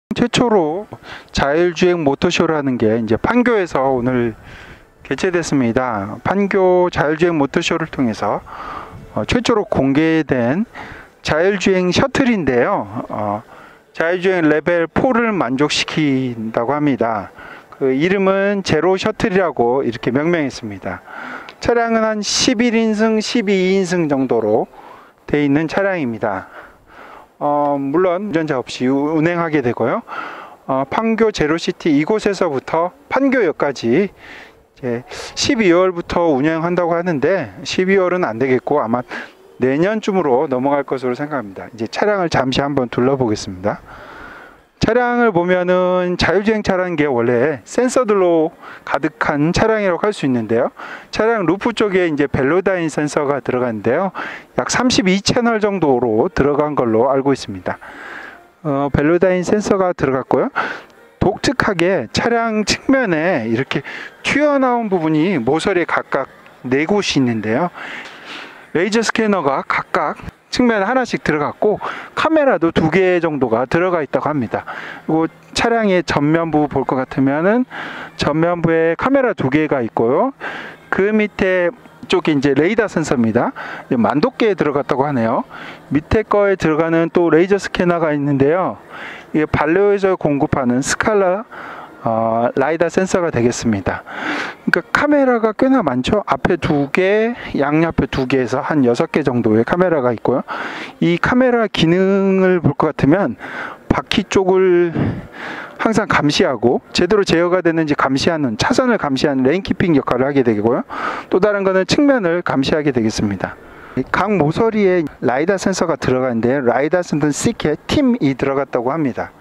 최초로 자율주행 모터쇼라는 게 이제 판교에서 오늘 개최됐습니다. 판교 자율주행 모터쇼를 통해서 최초로 공개된 자율주행 셔틀인데요. 자율주행 레벨 4를 만족시킨다고 합니다. 그 이름은 제로 셔틀이라고 이렇게 명명했습니다. 차량은 한 11인승, 12인승 정도로 되어 있는 차량입니다. 물론 운전자 없이 운행하게 되고요. 판교 제로시티 이곳에서부터 판교역까지 이제 12월부터 운영한다고 하는데 12월은 안 되겠고 아마 내년쯤으로 넘어갈 것으로 생각합니다. 이제 차량을 잠시 한번 둘러보겠습니다. 차량을 보면은 자율주행차라는 게 원래 센서들로 가득한 차량이라고 할 수 있는데요. 차량 루프 쪽에 이제 벨로다인 센서가 들어가는데요. 약 32채널 정도로 들어간 걸로 알고 있습니다. 벨로다인 센서가 들어갔고요. 독특하게 차량 측면에 이렇게 튀어나온 부분이 모서리에 각각 4곳이 있는데요. 레이저 스캐너가 각각 측면에 하나씩 들어갔고 카메라도 2개 정도가 들어가 있다고 합니다. 그리고 차량의 전면부 볼 것 같으면은 전면부에 카메라 2개가 있고요. 그 밑에 쪽이 이제 레이더 센서입니다. 만도계에 들어갔다고 하네요. 밑에 거에 들어가는 또 레이저 스캐너가 있는데요. 이게 발레오에서 공급하는 스칼라 라이다 센서가 되겠습니다. 그러니까 카메라가 꽤나 많죠. 앞에 2개, 양옆에 2개에서 한 6개 정도의 카메라가 있고요. 이 카메라 기능을 볼 것 같으면 바퀴 쪽을 항상 감시하고 제대로 제어가 되는지 감시하는, 차선을 감시하는 레인키핑 역할을 하게 되고요. 또 다른 거는 측면을 감시하게 되겠습니다. 각 모서리에 라이다 센서가 들어가는데 라이다 센서는 C캐 팀이 들어갔다고 합니다.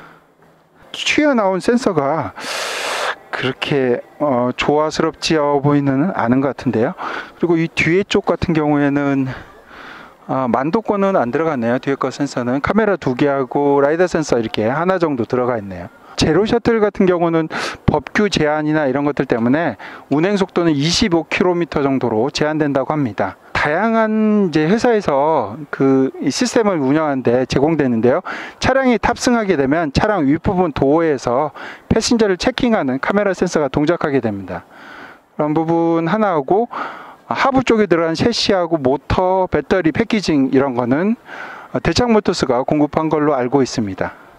튀어나온 센서가 그렇게 조화스럽지 보이는 않은 것 같은데요. 그리고 이 뒤에 쪽 같은 경우에는 만도권은 안 들어갔네요. 뒤에 거 센서는 카메라 2개하고 라이더 센서 이렇게 하나 정도 들어가 있네요. 제로 셔틀 같은 경우는 법규 제한이나 이런 것들 때문에 운행 속도는 25km 정도로 제한된다고 합니다. 다양한 이제 회사에서 그 시스템을 운영하는데 제공되는데요. 차량이 탑승하게 되면 차량 윗부분 도어에서 패신저를 체킹하는 카메라 센서가 동작하게 됩니다. 그런 부분 하나하고 하부 쪽에 들어간 셰시하고 모터, 배터리 패키징 이런 거는 대창 모터스가 공급한 걸로 알고 있습니다.